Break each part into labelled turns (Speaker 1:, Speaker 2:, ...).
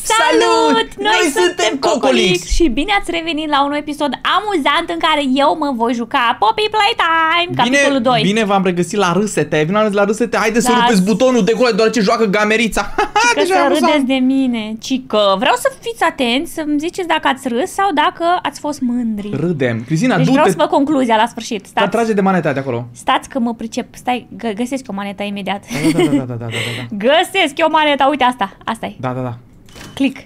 Speaker 1: Salut! Noi suntem Cocolix!
Speaker 2: Și bine ați revenit la un episod amuzant în care eu mă voi juca Poppy Playtime, capitolul 2.
Speaker 1: Bine v-am regăsit la râsete. Vino la râsete. Haideți să rupeți butonul de acolo, deoarece joacă gamerița.
Speaker 2: Că să râdeți de mine. Cică, vreau să fiți atenți, să-mi ziceți dacă ați râs sau dacă ați fost mândri.
Speaker 1: Râdem. Cristina,
Speaker 2: deci
Speaker 1: du-te.
Speaker 2: vreau să vă concluzia la sfârșit. Stați.
Speaker 1: Trage de maneta de acolo.
Speaker 2: Stați că mă pricep. Stai, găsesc o manetă imediat.
Speaker 1: Da.
Speaker 2: Găsesc eu maneta, uite asta. Asta-i.
Speaker 1: Da.
Speaker 2: Click.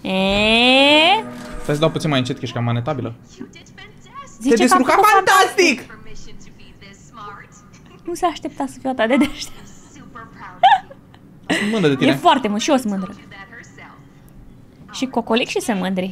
Speaker 1: Stai să dau puțin mai încet, că ești cam manetabilă.
Speaker 2: Zice
Speaker 1: te descurca fantastic!
Speaker 2: Nu se aștepta să fiu atât de deștept.
Speaker 1: Sunt mândră de tine.
Speaker 2: E foarte mult și eu sunt mândră. Și Cocolic și sunt mândri.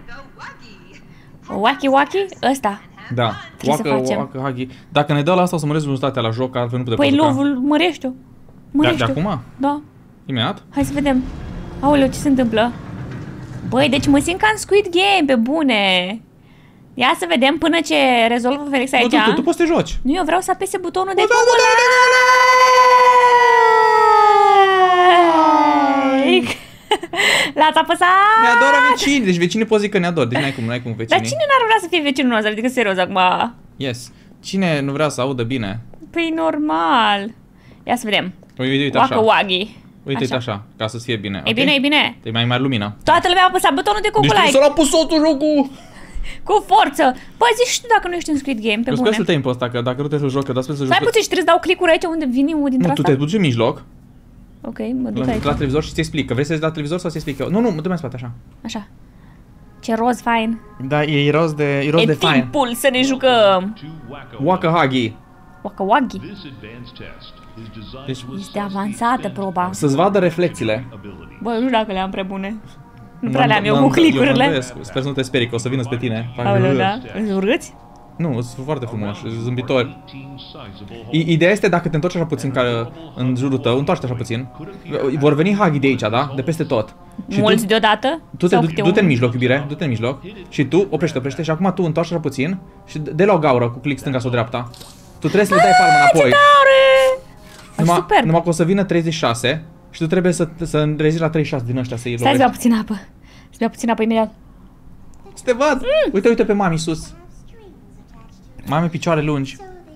Speaker 2: Wacky Wacky? Ăsta.
Speaker 1: Da.
Speaker 2: Ce să facem?
Speaker 1: Wacă, Hagi. Dacă ne dă la asta o să măresc rezultatele la joc, altfel nu putem
Speaker 2: Păi
Speaker 1: juca.
Speaker 2: lovul, mărește-o.
Speaker 1: De acum?
Speaker 2: Da.
Speaker 1: Imediat?
Speaker 2: Hai să vedem. Aoleu, ce se întâmplă? Băi, deci mă simt ca în Squid Game, pe bune. Ia să vedem până ce rezolvă Felix aici.
Speaker 1: Tu poți să te joci.
Speaker 2: Nu, eu vreau să apese butonul de like. L-ați apăsat!
Speaker 1: Ne adoră vecinii, deci vecinii pot zic că ne ador, deci n-ai cum vecinii.
Speaker 2: Dar cine n-ar vrea să fie vecinul nostru? Adică serios acum.
Speaker 1: Yes. Cine nu vrea să audă bine?
Speaker 2: Păi normal. Ia să vedem.
Speaker 1: Uite așa.
Speaker 2: Waggy.
Speaker 1: Uite așa, ca să-ți fie bine.
Speaker 2: E bine, e bine.
Speaker 1: E mai mare lumină.
Speaker 2: Toată lumea a apăsat butonul de
Speaker 1: Deci
Speaker 2: like.
Speaker 1: să l-a pus totul jocul!
Speaker 2: Cu forță. Băi, zici și tu dacă nu ești în Squid Game, pe bune.
Speaker 1: Eu să-l tăiem pe ăsta, că dacă nu te să joc, că da, sper să joc.
Speaker 2: Stai puțin și trebuie să dau click-uri aici unde vine unul dintre
Speaker 1: asta. Nu, tu te duci în mijloc.
Speaker 2: Ok, mă duc aici.
Speaker 1: La televizor și ți explic. Vrei să vezi la televizor sau ți explic eu? Nu, mă dă mai spate, așa.
Speaker 2: Așa. Ce roz fain.
Speaker 1: Da, e roz de fain.
Speaker 2: E timpul să ne jucăm.
Speaker 1: Wacă Hagi.
Speaker 2: Wacă Waggy. Este avansată proba.
Speaker 1: Să-ți vadă reflexiile.
Speaker 2: Bă, nu știu dacă le-am prea bune. Nu prea le-am eu cu click-urile.
Speaker 1: Sper să nu te sperii, că o să vină spre tine.
Speaker 2: Aoleu, da? Îți urâți?
Speaker 1: Nu, sunt foarte frumoși, zâmbitori. Ideea este dacă te întorci așa puțin ca în jurul tău, întoarce așa puțin. Vor veni Hagi de aici, da? De peste tot.
Speaker 2: Mulți deodată?
Speaker 1: Du-te în mijloc, iubire, du-te în mijloc. Și tu, oprește și acum tu întoarci așa puțin și dă la o gaură cu click stânga sau dreapta. Tu trebuie să le dai palmă înapoi. Numai că o să vină 36 și tu trebuie să rezisti la 36 din ăștia să-i lovești.
Speaker 2: Stai să bea puțin apă. Să bea puțin apă imediat.
Speaker 1: Să te văd! Uite pe mami sus. Mami picioare lungi.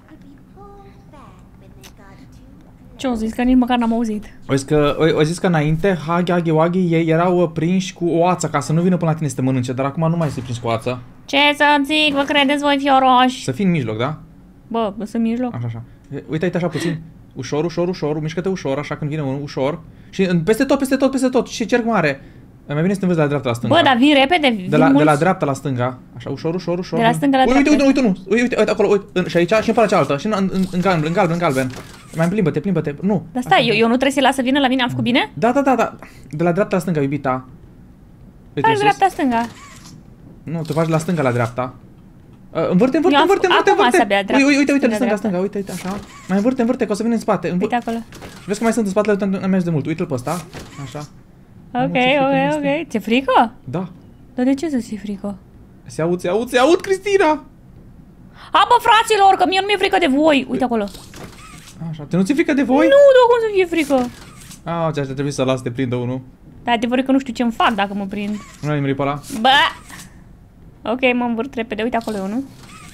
Speaker 2: Ce-o zis? Că nici măcar n-am auzit.
Speaker 1: O zis că înainte Hagi Waggy ei erau prinși cu o ață ca să nu vină până la tine să te mănânce, dar acum nu mai este prins cu ață.
Speaker 2: Ce să zic, vă credeți voi fioroși?
Speaker 1: Să fii în mijloc, da?
Speaker 2: Bă, sunt în mijloc.
Speaker 1: Așa. Uite așa puțin. Ușor, mișcă-te ușor, așa când vine unul, ușor. Și peste tot, și cerc mare. Mai bine să te înveți de la dreapta la stânga.
Speaker 2: Bă, dar vin repede,
Speaker 1: de la dreapta la stânga. Așa, ușor.
Speaker 2: De la stânga la dreapta.
Speaker 1: Uite acolo, uite, și aici și în partea cealaltă, și în galben. Mai plimbă-te. Nu.
Speaker 2: Dar stai, eu nu trebuie să-i las să vină la mine, am făcut bine?
Speaker 1: Da. De la dreapta la stânga, iubita.
Speaker 2: Hai dreapta stânga.
Speaker 1: Nu, tu faci de la stânga la dreapta. Învârte. Uite, de stânga, uite, așa. Mai învârte, că o să vină în spate.
Speaker 2: Uite acolo.
Speaker 1: Vezi că mai sunt în spatele, am mers de mult. Uite-l pe ăsta. Așa.
Speaker 2: Ok. Ți-e frică?
Speaker 1: Da.
Speaker 2: Dar de ce să ți-e frică?
Speaker 1: Se aud, Cristina!
Speaker 2: Bă, fraților, că mie nu mi-e frică de voi. Uite acolo.
Speaker 1: Așa, te nu ți-e frică de voi?
Speaker 2: Nu, dar cum să fie frică?
Speaker 1: Ce trebuie să las să te prindă unul.
Speaker 2: Dar adevărul că nu știu ce-mi fac dacă mă prind.
Speaker 1: Nu ai nimeri pe ăla?
Speaker 2: Bă! Ok, mă învârt repede, uite acolo e unul.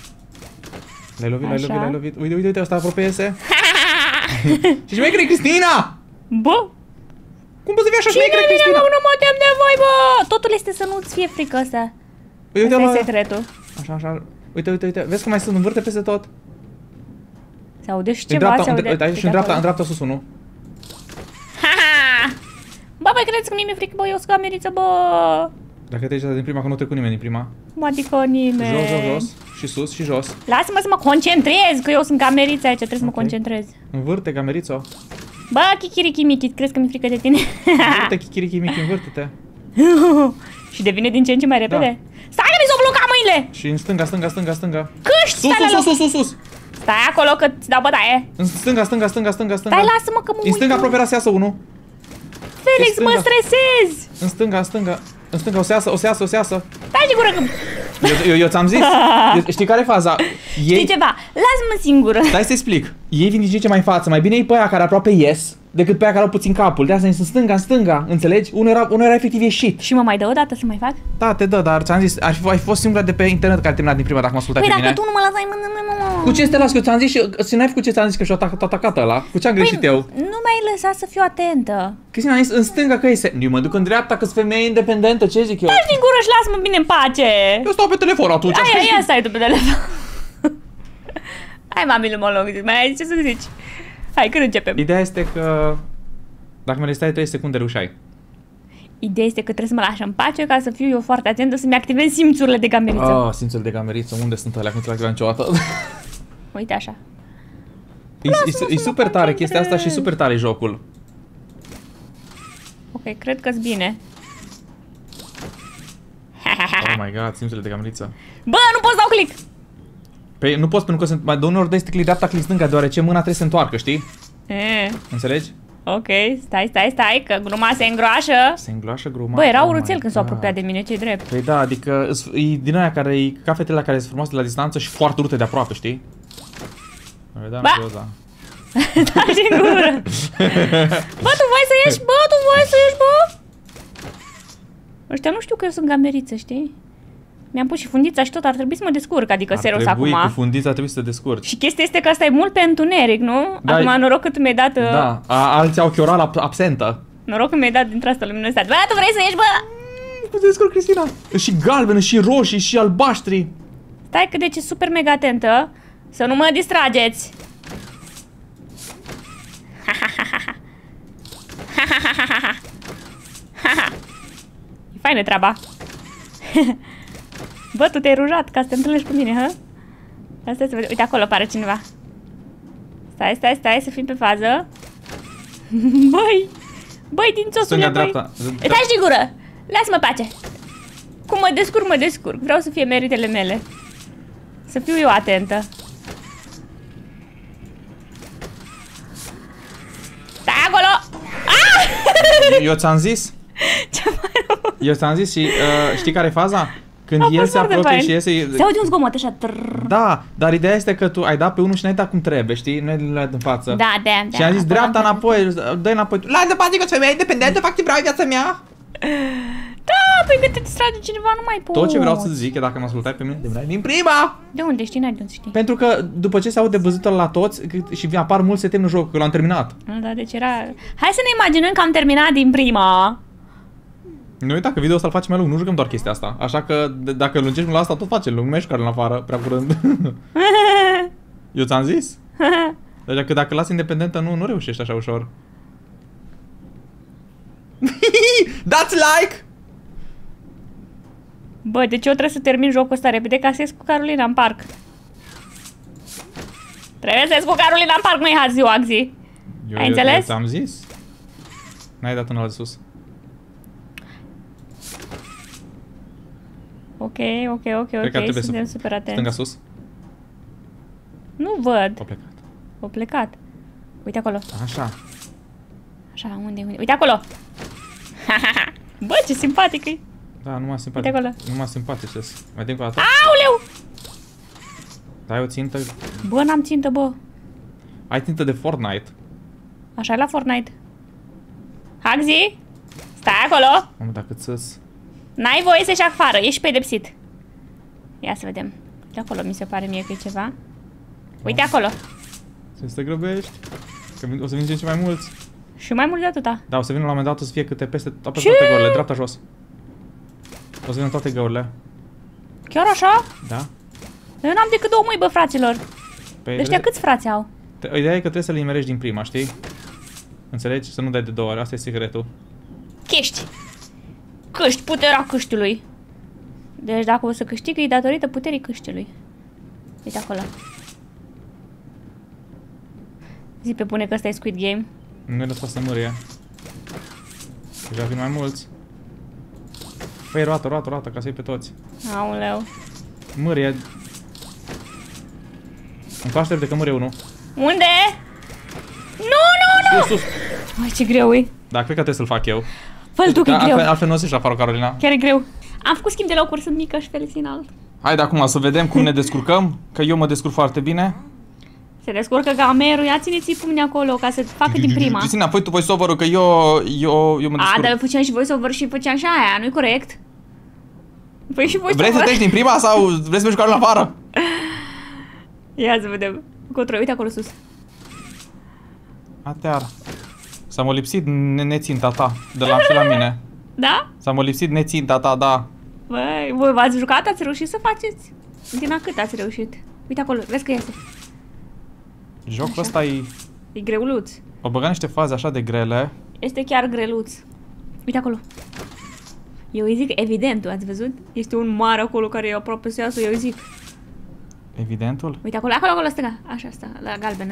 Speaker 1: L-ai lovit. Uite, ăsta apropiese. Ce șmecheră, Cristina!
Speaker 2: Bă!
Speaker 1: Cum poți să fii așa șmecheră, Cristina?
Speaker 2: Nu mă tem de voi, bă! Totul este să nu-ți fie frică asta. Asta e secretul.
Speaker 1: Așa. Uite. Vezi că mai sunt învârte peste tot?
Speaker 2: Se aude și ceva, se aude.
Speaker 1: Uite, aici și în dreapta sus unul.
Speaker 2: Bă, băi, credeți că mie mi-e frică, bă, eu sunt cameriță, bă!
Speaker 1: Dacă te din prima, că nu trec cu nimeni din prima.
Speaker 2: Adică nimeni.
Speaker 1: Jos. Și sus și jos.
Speaker 2: Lasă-mă să mă concentrez, că eu sunt camerița aici, trebuie să mă concentrez.
Speaker 1: Învârte, camerițo.
Speaker 2: Bă, Kikiriki-Miki, crezi că mi-e frică de tine?
Speaker 1: Învârte, Kikiriki-Miki, învârte-te.
Speaker 2: Și devine din ce în ce mai repede? Stai că mi s-o bloca mâinile!
Speaker 1: Și în stânga.
Speaker 2: Câști,
Speaker 1: Sus.
Speaker 2: Stai acolo că îți dau bătaie.
Speaker 1: În stânga.
Speaker 2: Stai, lasă-mă că mă uit.
Speaker 1: În stânga aproape se iasă unul.
Speaker 2: Felix, mă stresez!
Speaker 1: În stânga, o se iasă.
Speaker 2: Stai de gură că...
Speaker 1: Eu ți-am zis. Știi care e faza?
Speaker 2: Știi ceva? Lasă-mă singură.
Speaker 1: Stai să explic. Ei vin din ce mai în față. Mai bine e pe aia care aproape ies. decât pe aia care au puțin capul. De asta sunt în stânga, înțelegi? Unul era efectiv ieșit.
Speaker 2: Și mă mai dă o dată să mai fac?
Speaker 1: Da, te dă, dar ți-am zis, ai fost singura de pe internet care a terminat din prima, dacă mă ascultai
Speaker 2: Păi
Speaker 1: pe mine.
Speaker 2: dacă tu nu mă lasai, mă.
Speaker 1: Cu ce să te las? Că ți-am zis și n-ai făcut ce ți-am zis că și-o atacat ăla? Cu ce am greșit eu?
Speaker 2: Nu m-ai lăsat să fiu atentă.
Speaker 1: Cristina a zis în stânga că e eu mă duc în dreapta că-s femeie independentă, ce zic eu?
Speaker 2: Taci din gură și lasă-mă bine în pace.
Speaker 1: Eu stau pe telefon atunci.
Speaker 2: Ia stai tu pe telefon. Hai, mami, mă lung, mai ai ce să zici? Hai, când începem?
Speaker 1: Ideea este că dacă mă restai 3 secunde reușeai.
Speaker 2: Ideea este că trebuie să mă lași în pace ca să fiu eu foarte atentă, să-mi activez simțurile de gameriță.
Speaker 1: Simțurile de gameriță, unde sunt alea? Cum ți-l niciodată?
Speaker 2: Uite așa.
Speaker 1: E super tare chestia asta și super tare jocul.
Speaker 2: Ok, cred că-s bine.
Speaker 1: Oh my god, simțurile de gameriță.
Speaker 2: Bă, nu pot să dau click!
Speaker 1: Păi nu poți pentru că sunt mai de uneori dai click dreapta, click stânga, deoarece mâna trebuie să se întoarcă, știi? Înțelegi?
Speaker 2: Ok, stai, că gruma se îngroașă.
Speaker 1: Se îngroașă gruma.
Speaker 2: Bă, era urățel când s-au apropiat de mine, ce-i drept.
Speaker 1: Păi da, adică e din aia care e cafetele care sunt frumoase de la distanță și foarte urâte de aproape, știi?
Speaker 2: Ba! Taci din gură! Bă, tu voi să ieși, bă! Ăștia nu știu că eu sunt gameriță, știi? Mi-am pus și fundița și tot, ar trebui să mă descurc, adică serios acum.
Speaker 1: Cu fundița trebuie să te descurci.
Speaker 2: Și chestia este că asta e mult pe întuneric, nu?
Speaker 1: Da,
Speaker 2: acum noroc că tu mi-ai dat...
Speaker 1: Da, alții au chiorala absentă.
Speaker 2: Noroc că mi-ai dat dintre asta luminositate. Bă, tu vrei să ieși, bă?
Speaker 1: Cum te descurc, Cristina? Și galbene, și roșii, și albaștri.
Speaker 2: Stai că deci e super mega atentă. Să nu mă distrageți. E faină treaba. Bă, tu te-ai rujat ca să te întâlnești cu mine, hă? Asta să vedem. Uite, acolo pare cineva. Stai, să fim pe fază. Băi, din țosule, băi. Taci din gură. Lasă-mă pace. Cum mă descurc. Vreau să fie meritele mele. Să fiu eu atentă. Stai acolo.
Speaker 1: Eu ți-am zis?
Speaker 2: Ce fain?
Speaker 1: Eu ți-am zis și știi care e faza? Când el se apropie și iese...
Speaker 2: Se aude un zgomot așa.
Speaker 1: Da, dar ideea este că tu ai dat pe unul și n-ai dat cum trebuie, știi? Nu ai dat în față.
Speaker 2: Da.
Speaker 1: Și am zis dreapta înapoi, dă înapoi. Lasă pace că-ți femeie independentă, fac ce vreau viața mea.
Speaker 2: Da, păi că te distrage cineva, nu mai poți.
Speaker 1: Tot ce vreau să zic e dacă mă ascultai pe mine, din prima!
Speaker 2: De unde știi? N-ai de unde știi.
Speaker 1: Pentru că după ce se aude băzutul la toți și apar mulți se tem în joc, că l-am terminat.
Speaker 2: Da, deci era... Hai să ne imaginăm că am terminat din prima.
Speaker 1: Nu uita că video ăsta îl facem mai lung, nu jucăm doar chestia asta. Așa că dacă lungești la asta, tot facem lung, mai jucare în afară, prea curând. Eu ți-am zis? Deci dacă lași independentă, nu reușești așa ușor. Dați like!
Speaker 2: Bă, deci eu trebuie să termin jocul ăsta repede ca să ies cu Carolina în parc. Trebuie să ies cu Carolina în parc, nu-i hazi, Axi. Ai înțeles?
Speaker 1: Eu ți-am zis. N-ai dat unul de sus.
Speaker 2: Ok, suntem super atenți.
Speaker 1: Stânga sus.
Speaker 2: Nu văd.
Speaker 1: O plecat.
Speaker 2: O plecat. Uite acolo.
Speaker 1: Așa.
Speaker 2: Așa, unde? Uite acolo! Bă, ce simpatic e!
Speaker 1: Da, numai simpatic.
Speaker 2: Uite acolo.
Speaker 1: Numai simpatic. Mai dăm cu dată.
Speaker 2: Aoleu!
Speaker 1: Dai o țintă.
Speaker 2: Bă, n-am țintă, bă.
Speaker 1: Ai țintă de Fortnite.
Speaker 2: Așa e la Fortnite. Hagzi! Stai acolo!
Speaker 1: Mamă, dacă ți-s...
Speaker 2: N-ai voie să ieși afară, ești pedepsit. Ia să vedem. De acolo mi se pare mie că e ceva. Uite acolo.
Speaker 1: Să te grăbești. Că o să vin ce mai mulți.
Speaker 2: Și mai mult de atâta.
Speaker 1: Da, o să vină la un moment dat, o să fie câte peste toate găurile, dreapta jos. O să vină toate găurile.
Speaker 2: Chiar așa?
Speaker 1: Da.
Speaker 2: Eu n-am decât 2 mâini, bă, fraților.
Speaker 1: Păi
Speaker 2: Ăștia câți frați au?
Speaker 1: Ideea e că trebuie să le imerești din prima, știi? Înțelegi? Să nu dai de 2 ori, asta e secretul.
Speaker 2: Chești. Câști, puterea câștiului. Deci dacă o să câștigă, e datorită puterii câștiului. Uite acolo. Zi pe bune că ăsta e Squid Game.
Speaker 1: Nu e lăsat să mârie. Deja vin mai mulți. Păi roată, ca să iei pe toți.
Speaker 2: Aoleu.
Speaker 1: Mârie. Încoaște de că mârie unul.
Speaker 2: Unde? Nu!
Speaker 1: Sus.
Speaker 2: Mai ce greu e.
Speaker 1: Da, cred că trebuie să-l fac eu.
Speaker 2: Fă-l tu că e greu.
Speaker 1: Altfel nu o să-și afară, Carolina.
Speaker 2: Chiar e greu. Am făcut schimb de locuri, sunt mică și Felix înalt.
Speaker 1: Haide acum să vedem cum ne descurcăm, că eu mă descurc foarte bine.
Speaker 2: Se descurcă gamerul, ia țineți-i pumni acolo ca să facă din prima.
Speaker 1: Cristina, fă tu voice-over-ul, că eu mă descurc.
Speaker 2: Dar făceam și voice-over și făceam și aia, nu-i corect? Păi și voice-over.
Speaker 1: Vrei să treci din prima sau vrei să mergi cu în afară?
Speaker 2: Ia să vedem. Control, uite acolo sus.
Speaker 1: Atear. S-a mă lipsit neținta ta de la și la mine.
Speaker 2: Da?
Speaker 1: S-a mă lipsit neținta ta, da.
Speaker 2: Băi, voi v-ați jucat? Ați reușit să faceți? Din a cât ați reușit? Uite acolo, vezi că iese.
Speaker 1: Jocul
Speaker 2: Așa.
Speaker 1: ăsta e...
Speaker 2: E greuluț.
Speaker 1: O băga niște faze așa de grele.
Speaker 2: Este chiar greluț. Uite acolo. Eu îi zic evident, ați văzut? Este un mare acolo care e aproape să iasă, eu îi zic.
Speaker 1: Evidentul?
Speaker 2: Uite acolo, acolo, stânga. Așa, asta, la galbenă.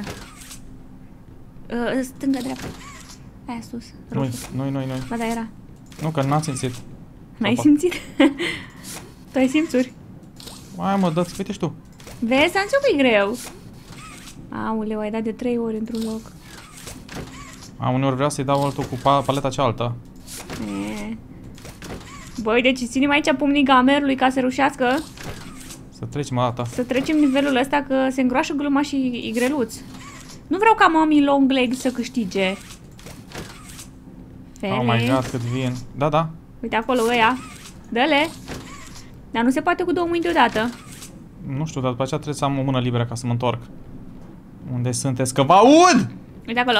Speaker 2: Stânga, dreapta. Aia sus, roșu.
Speaker 1: Noi.
Speaker 2: Ba da, era.
Speaker 1: Nu, că n-am simțit.
Speaker 2: N-ai simțit? Tu ai simțuri.
Speaker 1: Hai mă, dă-ți, uite și tu.
Speaker 2: Vezi, am zis că e greu. Aoleu, ai dat de 3 ori într-un loc.
Speaker 1: Uneori vreau să-i dau altul cu paleta cealaltă.
Speaker 2: Băi, deci ținem aici pumnii gamerului ca să reușească
Speaker 1: Să trecem o dată.
Speaker 2: să trecem nivelul ăsta, că se îngroașă gluma și e greluț. Nu vreau ca mami long leg să câștige.
Speaker 1: Oh my god, cât vin. Da.
Speaker 2: Uite acolo ăia. Dă-le. Dar nu se poate cu 2 mâini deodată.
Speaker 1: Nu știu, dar după aceea trebuie să am o mână liberă ca să mă întorc. Unde sunteți? Că vă aud!
Speaker 2: Uite acolo.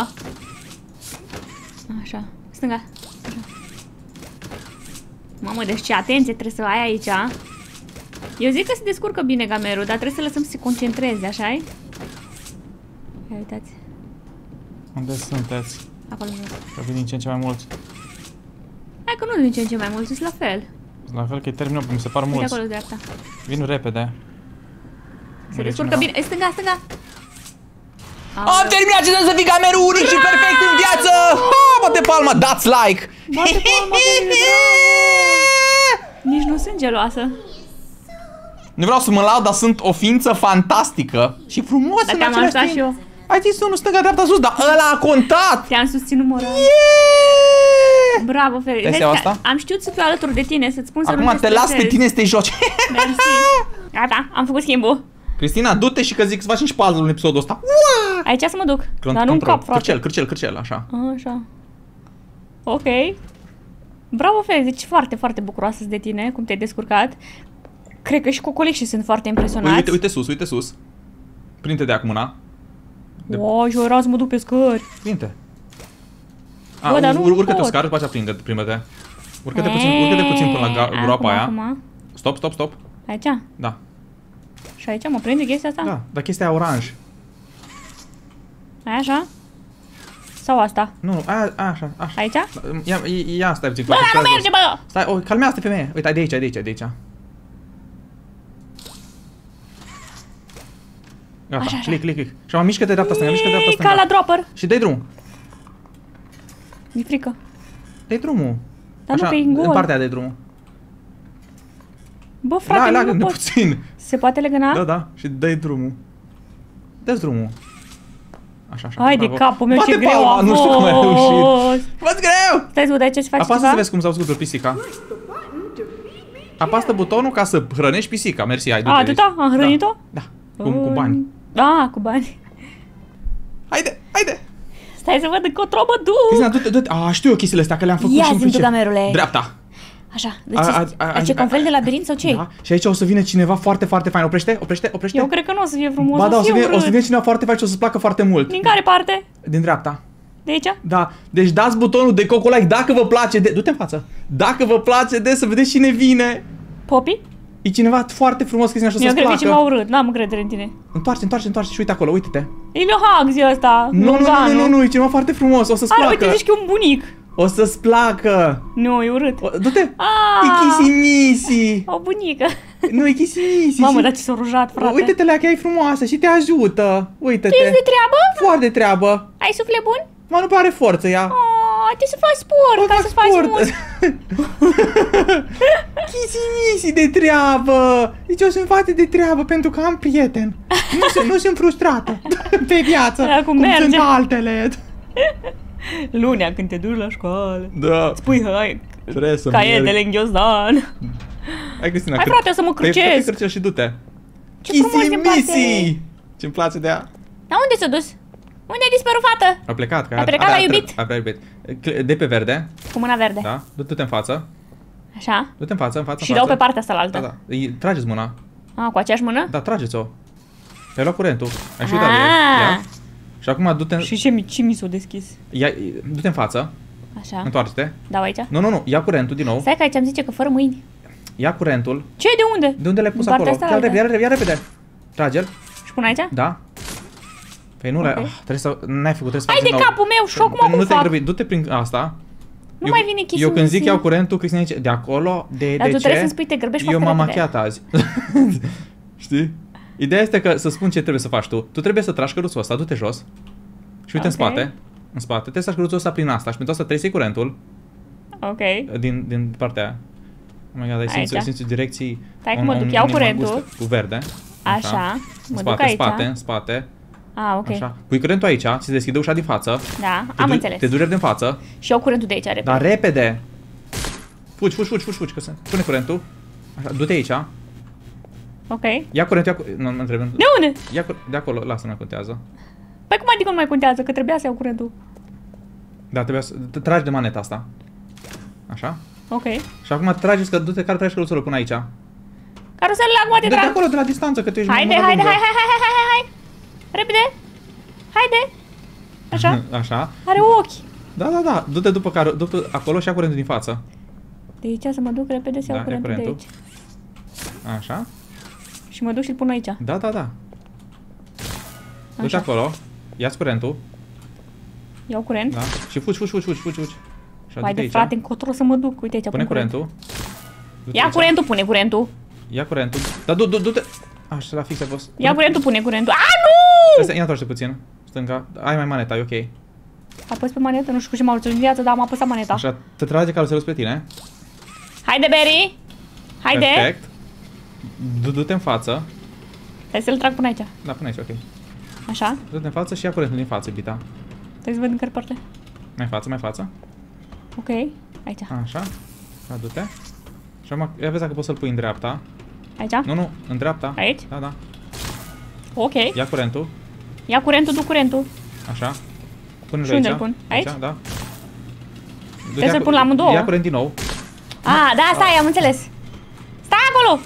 Speaker 2: Așa. Stânga. Așa. Mamă, deci ce atenție trebuie să ai aici. Eu zic că se descurcă bine gamerul, dar trebuie să lăsăm să se concentreze, așa-i? Ia uitați.
Speaker 1: Unde sunteți?
Speaker 2: Acolo jos.
Speaker 1: Că vin din ce în ce mai mulți.
Speaker 2: Hai că nu din ce în ce mai mult, sunt la fel.
Speaker 1: La fel că e termină, mi se par
Speaker 2: Uite
Speaker 1: mulți.
Speaker 2: acolo dreapta.
Speaker 1: Vin repede.
Speaker 2: Se descurcă bine. Stânga, stânga.
Speaker 1: Am terminat ce să fii gamerul unic și perfect în viață! Ha, bate palma, dați like!
Speaker 2: Bate palma, nici nu sunt geloasă.
Speaker 1: Nu vreau să mă laud, dar sunt o ființă fantastică și frumoasă
Speaker 2: Dar
Speaker 1: în
Speaker 2: te-am
Speaker 1: același
Speaker 2: ajutat
Speaker 1: timp.
Speaker 2: și eu.
Speaker 1: Ai zis unul stânga, dreapta, sus, dar ăla a contat!
Speaker 2: Te-am susținut moral. Bravo, Feri.
Speaker 1: Vezi asta?
Speaker 2: Am știut să fiu alături de tine, să-ți spun să nu
Speaker 1: Acum te las pe tine să te joci.
Speaker 2: Mersi. Gata, am făcut schimbul.
Speaker 1: Cristina, du-te și că zic să facem și puzzle în episodul ăsta.
Speaker 2: Aici să mă duc. Dar nu-mi cap, frate.
Speaker 1: Cârcel, așa.
Speaker 2: Așa. Ok. Bravo, Feri, deci foarte, foarte bucuroasă de tine, cum te-ai descurcat. Cred că și cocolicii sunt foarte impresionați.
Speaker 1: Uite sus. Prinde de acum mâna.
Speaker 2: Wow, și eu vreau să mă duc pe scări.
Speaker 1: Prinde.
Speaker 2: Bă, dar nu
Speaker 1: urcă-te
Speaker 2: pot.
Speaker 1: o scară, după aceea prinde-te. Urcă-te puțin până la groapa aia.
Speaker 2: Acum.
Speaker 1: Stop.
Speaker 2: Aici?
Speaker 1: Da.
Speaker 2: Și aici mă prinde chestia asta?
Speaker 1: Da, dar chestia aia oranj.
Speaker 2: Aia așa? Sau asta?
Speaker 1: Nu, aia, așa.
Speaker 2: Aici?
Speaker 1: Ia stai puțin.
Speaker 2: Bă, dar nu merge, bă!
Speaker 1: Stai, calmează-te, femeie. Uite, de aici. Gata,
Speaker 2: Așa.
Speaker 1: click. Și acum mișcă-te dreapta stânga,
Speaker 2: Ca la dropper.
Speaker 1: Și dai drumul.
Speaker 2: Mi-e frică.
Speaker 1: Dai drumul.
Speaker 2: Dar nu că e în
Speaker 1: în
Speaker 2: gol.
Speaker 1: partea de drumul.
Speaker 2: Bă, frate, nu
Speaker 1: Leagă-te
Speaker 2: pot.
Speaker 1: puțin.
Speaker 2: Se poate legăna?
Speaker 1: Da. Și dai drumul. Dă-ți drumul. Așa.
Speaker 2: Hai de
Speaker 1: bravo.
Speaker 2: capul meu,
Speaker 1: Bate
Speaker 2: ce greu
Speaker 1: palma,
Speaker 2: a
Speaker 1: nu știu cum ai reușit.
Speaker 2: fost.
Speaker 1: Bă-ți greu!
Speaker 2: Stai să văd aici ce faci
Speaker 1: Apasă
Speaker 2: ceva?
Speaker 1: să vezi cum s-au scos pe pisica. Apasă butonul ca să hrănești pisica. Mersi, hai, du-te.
Speaker 2: Atâta? Am hrănit-o?
Speaker 1: Da. Cu bani.
Speaker 2: Da, cu bani.
Speaker 1: Haide!
Speaker 2: Stai să văd încotro mă duc.
Speaker 1: Cristina, du-te. Știu eu chestiile astea, că le-am făcut
Speaker 2: Ia
Speaker 1: și în
Speaker 2: zi-mi tu,
Speaker 1: pricep.
Speaker 2: gamerule.
Speaker 1: Dreapta.
Speaker 2: Așa, deci e un fel de labirint sau ce?
Speaker 1: Da. Și aici o să vină cineva foarte, foarte fain. Oprește.
Speaker 2: Eu cred că nu o să fie frumos,
Speaker 1: Ba da,
Speaker 2: o
Speaker 1: o să vină cineva foarte fain și o să-ți placă foarte mult.
Speaker 2: Din care parte?
Speaker 1: Din dreapta.
Speaker 2: De aici?
Speaker 1: Da, deci dați butonul de coco-like dacă vă place de... Du-te în față. Dacă vă place de să vedeți cine vine.
Speaker 2: Popi?
Speaker 1: E cineva foarte frumos, Cristina, și o
Speaker 2: Eu
Speaker 1: să-ți
Speaker 2: cred că e
Speaker 1: placă.
Speaker 2: ceva urât, n-am încredere în tine.
Speaker 1: Întoarce și uite acolo, uite-te.
Speaker 2: E Leohagzi ăsta,
Speaker 1: Nu, e cineva foarte frumos, o să-ți
Speaker 2: Are,
Speaker 1: placă.
Speaker 2: uite, zici că e un bunic.
Speaker 1: O să-ți placă.
Speaker 2: Nu, e urât.
Speaker 1: Du-te. E
Speaker 2: Ah,
Speaker 1: chisimisi.
Speaker 2: o bunică.
Speaker 1: Nu, e chisimisi.
Speaker 2: Mamă, dar ce s-a rujat, frate.
Speaker 1: Uite-te la că e frumoasă și te ajută. Uite-te.
Speaker 2: Tu ești de treabă?
Speaker 1: Foarte treabă.
Speaker 2: Ai suflet bun?
Speaker 1: Mă, nu pare forță ea.
Speaker 2: Trebuie să faci sport, ca să faci mult.
Speaker 1: Chisimisi de treabă. Deci eu sunt fată de treabă pentru că am prieten. Nu sunt frustrată pe viață,
Speaker 2: Acum
Speaker 1: cum
Speaker 2: merge.
Speaker 1: sunt altele.
Speaker 2: Lunea, când te duci la școală,
Speaker 1: Da.
Speaker 2: spui, hai,
Speaker 1: Trebuie să
Speaker 2: caietele în ghiozdan.
Speaker 1: Hai, Cristina,
Speaker 2: Hai, frate, o să mă
Speaker 1: Te-ai
Speaker 2: crucesc.
Speaker 1: cârcel și du-te.
Speaker 2: Ce frumos din
Speaker 1: Chisimisi. Ce-mi place de ea.
Speaker 2: Dar unde s-a dus? Unde ai dispărut, fată?
Speaker 1: A plecat, că
Speaker 2: A plecat la iubit?
Speaker 1: A iubit. De pe verde.
Speaker 2: Cu mâna verde.
Speaker 1: Da, du-te în față.
Speaker 2: Așa.
Speaker 1: Du-te în față, în față.
Speaker 2: Și dau pe partea asta la altă.
Speaker 1: Da, da. Trageți mâna.
Speaker 2: A, cu aceeași mână?
Speaker 1: Da, trageți-o. Ai luat curentul. Ai și uitat de ea. Și acum du-te...
Speaker 2: Și ce mi s-a deschis?
Speaker 1: Du-te în față.
Speaker 2: Așa.
Speaker 1: Întoarce-te.
Speaker 2: Dau aici?
Speaker 1: Nu. Ia curentul din nou.
Speaker 2: Stai că aici îmi zice că fără mâini.
Speaker 1: Ia curentul.
Speaker 2: Ce? De unde?
Speaker 1: De unde l-ai pus
Speaker 2: În partea
Speaker 1: acolo?
Speaker 2: asta
Speaker 1: Ia repede. Trage-l.
Speaker 2: Și pun aici?
Speaker 1: Da. Păi nu
Speaker 2: Ok.
Speaker 1: trebuie să... N-ai făcut, trebuie să
Speaker 2: Hai
Speaker 1: faci
Speaker 2: de
Speaker 1: din nou.
Speaker 2: capul meu și acum cum
Speaker 1: Nu te
Speaker 2: fac?
Speaker 1: grăbi, du-te prin asta.
Speaker 2: Nu mai vine
Speaker 1: Eu când zic
Speaker 2: chisimusi.
Speaker 1: iau curentul, Cristina zice, de acolo, de
Speaker 2: Dar tu
Speaker 1: ce?
Speaker 2: trebuie să-mi spui, te grăbești
Speaker 1: Eu
Speaker 2: foarte
Speaker 1: m-am
Speaker 2: repede.
Speaker 1: machiat azi. Știi? Ideea este că să spun ce trebuie să faci tu. Tu trebuie să tragi căruțul ăsta, du-te jos. Și uite
Speaker 2: Ok.
Speaker 1: în spate. În spate. Trebuie să tragi căruțul ăsta prin asta. Și pentru asta trebuie să iei curentul
Speaker 2: Ok.
Speaker 1: din partea aia. Oh my god, ai simți direcții...
Speaker 2: Stai că mă duc, iau curentul.
Speaker 1: Cu verde.
Speaker 2: Așa. Mă duc
Speaker 1: spate,
Speaker 2: aici.
Speaker 1: în spate.
Speaker 2: Ah, ok.
Speaker 1: Așa. Pui curentul aici, ți se deschide ușa din față.
Speaker 2: Da, am înțeles.
Speaker 1: Te duci repede în față.
Speaker 2: Și iau curentul de aici, repede.
Speaker 1: Dar repede! Fugi, că se... Pune curentul. Așa, du-te aici.
Speaker 2: Ok.
Speaker 1: Ia curentul, Nu, mă întreb.
Speaker 2: De unde?
Speaker 1: De acolo, lasă, nu contează.
Speaker 2: Păi cum adică nu mai contează? Că trebuia să iau curentul.
Speaker 1: Da, trebuia să... Tragi de maneta asta. Așa.
Speaker 2: Ok.
Speaker 1: Și acum trageți, că du-te, care tragi căruțul până aici.
Speaker 2: Caruselele acum te
Speaker 1: De
Speaker 2: trag.
Speaker 1: acolo, de la distanță, că tu ești
Speaker 2: Haide. Repede. Haide. Așa.
Speaker 1: Așa.
Speaker 2: Are ochi.
Speaker 1: Da. Du-te după acolo și ia curentul din față.
Speaker 2: De aici să mă duc repede să iau
Speaker 1: Da, ia
Speaker 2: curentul de
Speaker 1: curentul.
Speaker 2: aici.
Speaker 1: Așa.
Speaker 2: Și mă duc și îl pun aici.
Speaker 1: Da. Du-te
Speaker 2: Așa.
Speaker 1: acolo. Ia-ți curentul.
Speaker 2: Iau curent.
Speaker 1: Da. Și fugi. Și
Speaker 2: Hai
Speaker 1: du-te
Speaker 2: de
Speaker 1: aici.
Speaker 2: frate, încotro să mă duc. Uite aici.
Speaker 1: Pune
Speaker 2: pun
Speaker 1: curentul. Du-te
Speaker 2: Ia
Speaker 1: aici.
Speaker 2: curentul, pune curentul.
Speaker 1: Ia curentul. Da, du-te. Așa, la fix a fost.
Speaker 2: Ia curentul, pune curentul. A, nu!
Speaker 1: Ia întoarce puțin. Stânga. Ai mai maneta, e ok.
Speaker 2: Apăs pe manetă, nu știu cu ce m-a urțit în viață, dar am apăsat maneta.
Speaker 1: Așa, te trage caruselul spre tine.
Speaker 2: Haide, Berry! Haide!
Speaker 1: Perfect. Du-te în față.
Speaker 2: Hai să-l trag până aici.
Speaker 1: Da, până aici, ok.
Speaker 2: Așa.
Speaker 1: Du-te în față și ia curentul din față, iubita.
Speaker 2: Trebuie să văd în care parte.
Speaker 1: Mai față.
Speaker 2: Ok. Aici.
Speaker 1: Așa. Da, du-te. Și acum, ia vezi dacă poți să-l pui în dreapta.
Speaker 2: Aici?
Speaker 1: Nu, în dreapta.
Speaker 2: Aici?
Speaker 1: Da.
Speaker 2: Ok.
Speaker 1: Ia curentul.
Speaker 2: Ia curentul, du curentul.
Speaker 1: Așa. Pune-l
Speaker 2: Și unde
Speaker 1: aici.
Speaker 2: îl pun? Aici?
Speaker 1: Da.
Speaker 2: Trebuie să-l pun la amândouă?
Speaker 1: Ia curent din nou.
Speaker 2: Ah, da, stai, am înțeles. Stai acolo!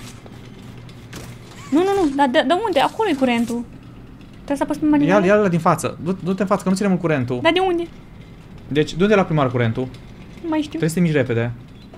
Speaker 2: Nu, dar de unde? Acolo e curentul. Trebuie să apăs pe manivela?
Speaker 1: Ia-l din față. Du-te în față, că nu ține mult curentul.
Speaker 2: Dar de unde?
Speaker 1: Deci, de unde la prima oară curentul?
Speaker 2: Nu mai știu.
Speaker 1: Trebuie să te miști repede.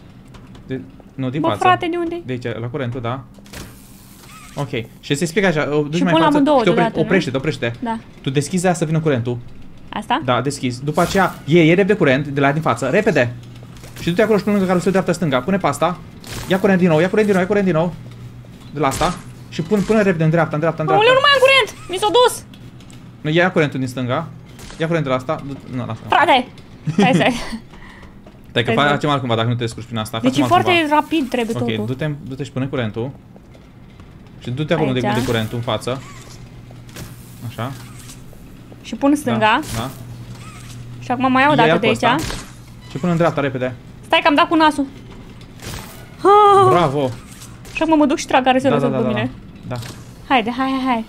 Speaker 1: Nu, din
Speaker 2: Bă,
Speaker 1: față.
Speaker 2: frate, de unde?
Speaker 1: De aici, la curentul, da. Ok. Și se explică așa, duci
Speaker 2: Și
Speaker 1: mai
Speaker 2: pun
Speaker 1: în față.
Speaker 2: amândouă
Speaker 1: Și te
Speaker 2: deodată, nu?
Speaker 1: oprește.
Speaker 2: Da.
Speaker 1: Tu deschizi aia să vină curentul.
Speaker 2: Asta?
Speaker 1: Da, deschizi. După aceea, iei repede curent de la din față. Repede. Și du-te acolo și pune caruselul dreapta-stânga. Pune pe asta. Ia curent din nou. De la asta. Și pune repede în dreapta.
Speaker 2: Aoleu, nu mai am curent! Mi s-a dus!
Speaker 1: Nu, ia curentul din stânga. Ia curent de la asta. Nu, lasă.
Speaker 2: Frate! Stai.
Speaker 1: Stai că facem altcumva dacă nu te descurci prin asta.
Speaker 2: Deci e
Speaker 1: Facem
Speaker 2: foarte
Speaker 1: altcumva.
Speaker 2: rapid trebuie
Speaker 1: Ok,
Speaker 2: totul.
Speaker 1: du-te și pune curentul. Și du-te acolo unde
Speaker 2: Aici.
Speaker 1: vine curentul în față. Așa.
Speaker 2: Și pun stânga.
Speaker 1: Da.
Speaker 2: Și acum mai iau o
Speaker 1: Ia
Speaker 2: dată de
Speaker 1: pe
Speaker 2: aici.
Speaker 1: ăsta. Și pune în dreapta repede.
Speaker 2: Stai că am dat cu nasul.
Speaker 1: Bravo!
Speaker 2: Și acum mă duc și trag caruselul să după mine.
Speaker 1: Da.
Speaker 2: Haide, hai.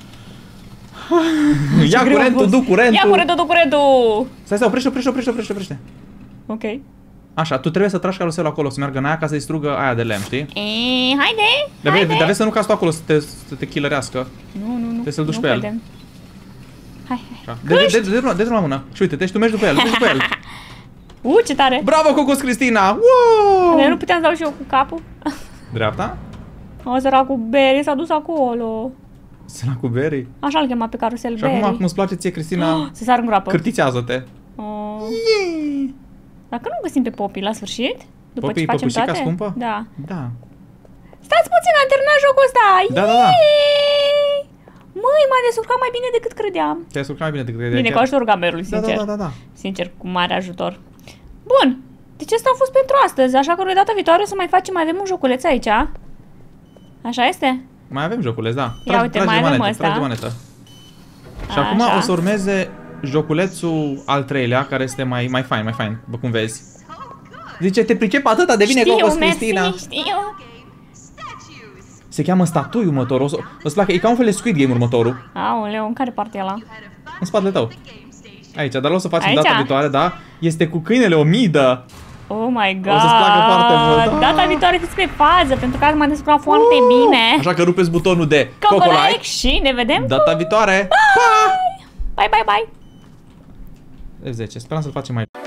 Speaker 1: Ia curentul, du curentul!
Speaker 2: Ia curentul, du curentul!
Speaker 1: Stai, oprește.
Speaker 2: Ok.
Speaker 1: Așa, tu trebuie să tragi caruselul acolo, să meargă în aia ca să distrugă aia de lemn, știi?
Speaker 2: Haide!
Speaker 1: Dar vezi să nu cazi tu acolo să te killerească.
Speaker 2: Nu.
Speaker 1: Trebuie să-l duci
Speaker 2: nu
Speaker 1: pe el.
Speaker 2: credem. Hai.
Speaker 1: Așa. De la mână. Și uite, tu mergi după el,
Speaker 2: Ce tare!
Speaker 1: Bravo, Cocos Cristina! Wow!
Speaker 2: Eu nu puteam să dau și eu cu capul.
Speaker 1: Dreapta?
Speaker 2: O, săracul Berry s-a dus acolo.
Speaker 1: Săracu cu Berry.
Speaker 2: Așa îl chema pe carusel,
Speaker 1: Și acum,
Speaker 2: Berry.
Speaker 1: cum îți place ție, Cristina,
Speaker 2: Să sar în groapă.
Speaker 1: cârtițează-te.
Speaker 2: Oh. Dacă nu găsim pe Poppy la sfârșit, după
Speaker 1: Poppy,
Speaker 2: ce facem
Speaker 1: păpușica
Speaker 2: toate?
Speaker 1: scumpă?
Speaker 2: Da.
Speaker 1: Da.
Speaker 2: Stați puțin, am terminat jocul ăsta!
Speaker 1: Da.
Speaker 2: Yay! Măi, m-a descurcat mai bine decât credeam.
Speaker 1: Te-ai descurcat mai bine decât credeai.
Speaker 2: Bine, cu ajutorul gamerului, sincer.
Speaker 1: Da.
Speaker 2: Sincer, cu mare ajutor. Bun, deci asta a fost pentru astăzi, așa că o dată viitoare o să mai facem, mai avem un joculeț aici. Așa este?
Speaker 1: Mai avem joculeț, da.
Speaker 2: Ia uite, mai avem ăsta.
Speaker 1: Tragi de manetă. Și acum
Speaker 2: Așa.
Speaker 1: o să urmeze joculețul al treilea, care este mai fain, după cum vezi. Zice, te pricep atâta, devine Cocos Cristina.
Speaker 2: Știu.
Speaker 1: Se cheamă statui următorul. O să placă, e ca un fel de Squid Game următorul.
Speaker 2: Aoleu, în care parte e ăla?
Speaker 1: În spatele tău. Aici, dar o să facem
Speaker 2: Aici?
Speaker 1: data viitoare, da? Este cu câinele o midă.
Speaker 2: Oh my god.
Speaker 1: O să-ți placă foarte mult.
Speaker 2: Data viitoare fiți pe fază, pentru că azi m-am descurcat foarte bine.
Speaker 1: Așa că rupeți butonul de
Speaker 2: Coco-like și ne vedem
Speaker 1: data viitoare.
Speaker 2: Bye, bye, bye.
Speaker 1: F10, speram să-l facem mai...